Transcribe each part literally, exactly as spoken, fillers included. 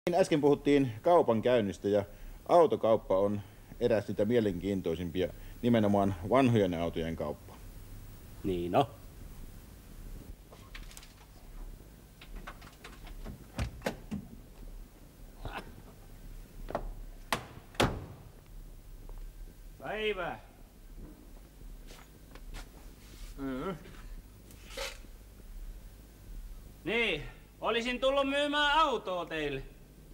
Äsken puhuttiin kaupankäynnistä ja autokauppa on eräs niitä mielenkiintoisimpia, nimenomaan vanhojen autojen kauppa. Niin no. Päivää. Mm. Niin, olisin tullut myymään autoa teille.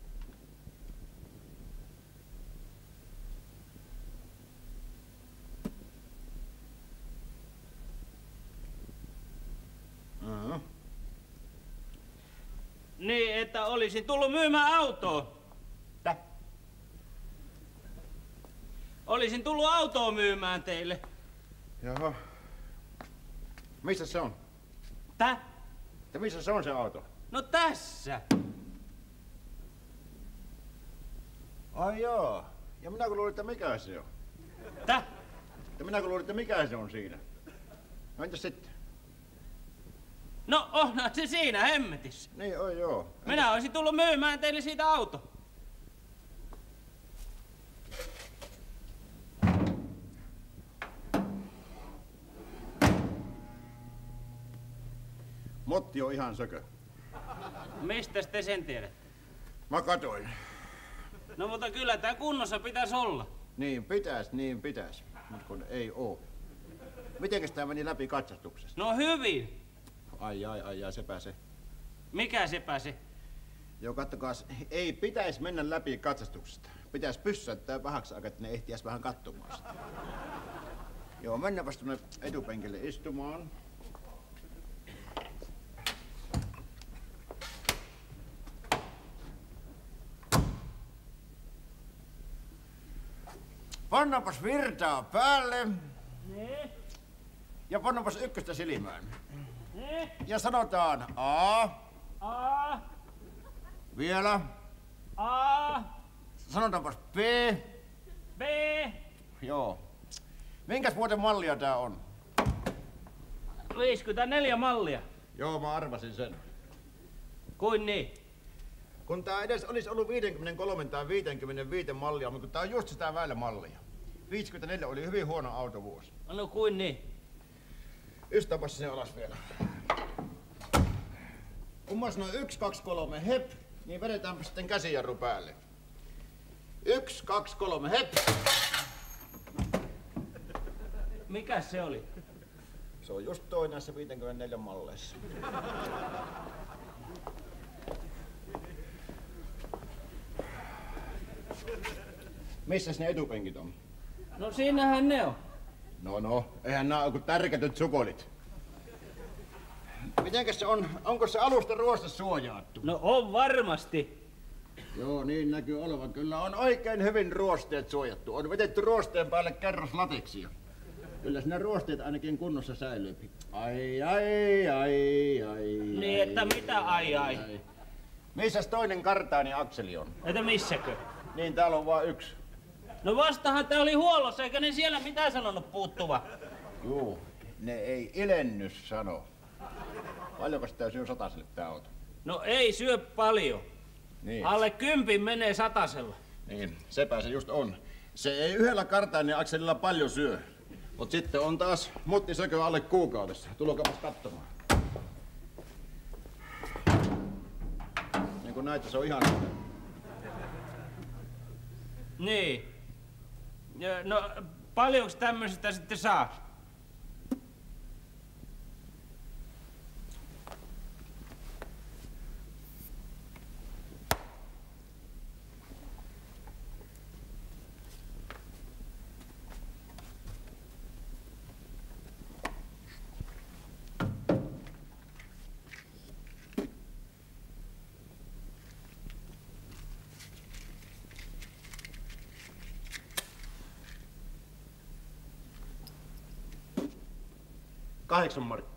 Mm. Niin, että olisin tullut myymään autoa. Täh? Olisin tullut autoa myymään teille. Jaha. Missä se on? Täh? Ja missä se on se auto? No tässä. Ai joo. Ja minä kun luulin, että mikä se on. Täh? Ja minä kun luulin, että mikä se on siinä. No entäs sitten? No onhan se siinä hemmetissä. Niin, oi joo. Minä olisin tullut myymään teille siitä auto. Motti on ihan sökö. Mistä te sen tiedät? Mä katoin. No mutta kyllä tää kunnossa pitäisi olla. Niin pitäis, niin pitäis. Mut kun ei oo. Mitenkäs tää meni läpi katsastuksesta? No hyvin. Ai ai ai ai, sepä se. Mikä se pääsi? Joo, kattokaas, ei pitäis mennä läpi katsastuksesta. Pitäis pyssäyttää vähäksi aikaa, että ne ehtiäis vähän katsomaan sitä. Joo, mennäänpäs tuonne etupenkille istumaan. Pannaanpas virtaa päälle. Ne, Ja pannaanpas ykköstä silmään. ne, Ja sanotaan A. A, Vielä. A, Sanotaanpas B. B. Joo. Minkäs vuoden mallia tää on? viisikymmentäneljä mallia. Joo, mä arvasin sen. Kuin niin? Kun tää edes olisi ollut viisikymmentäkolme tai viisikymmentäviisi mallia, mutta kun tää on just sitä välimallia. viisikymmentäneljä oli hyvin huono autovuosi. No kuin niin? Ystäpäs sinne alas vielä. Kun mä sanoin yksi, kaksi, kolme, hep, niin vedetäänpä sitten käsijarru päälle. Yksi, kaksi, kolme, hep. Mikä se oli? Se on just toi näissä viisikymmentäneljä malleissa. Missäs ne etupenkit on? No siinähän ne on. No no, eihän nää oo kuin tärkätyt sukolit. Mitenkäs se on? Onko se alusta ruosta suojaattu? No on varmasti. Joo, niin näkyy olevan. Kyllä on oikein hyvin ruosteet suojattu. On vetetty ruosteen päälle kerros lateksia. Kyllä siinä ruosteet ainakin kunnossa säilyy. Ai ai ai ai. Niin, että mitä ai ai? Missäs toinen kartaani akseli on? Että missäkö? Niin, täällä on vaan yksi. No vastahan tää oli huollossa, eikä ne siellä mitään sanonut puuttuva. Juu, ne ei ilennys sano. Paljonko sitä syö sataselle tää auto? No ei syö paljon. Niin. Alle kympin menee satasella. Niin, sepä se just on. Se ei yhdellä kartaani akselilla paljon syö. Mut sitten on taas muttisökö alle kuukaudessa. Tulokaapas katsomaan. Niin kun näitä se on ihan... Niin. Ja, no paljonko tämmöisestä sitten saa? Kahdeksan markkaa.